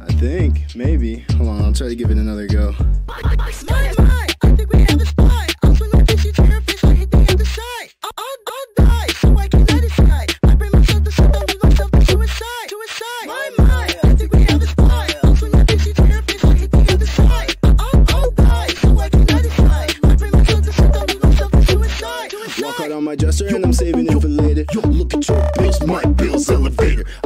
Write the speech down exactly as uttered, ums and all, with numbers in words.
I think, maybe. Hold on, I'll try to give it another go. My, my, I think we have a spot. I'll swing my fishy therapist, I hit the other side. I'll, I'll, I'll die, so I cannot decide. I bring myself to shut down, do myself to suicide. Suicide. My, my, I think we have a spot. I'll swing my fishy therapist, I hit the other side. I'll, I'll die, so I cannot decide. I bring myself to shut down, do myself to suicide. Suicide. Walk out on my dresser and I'm saving it for later. Yo, look at your bills, my bills elevator.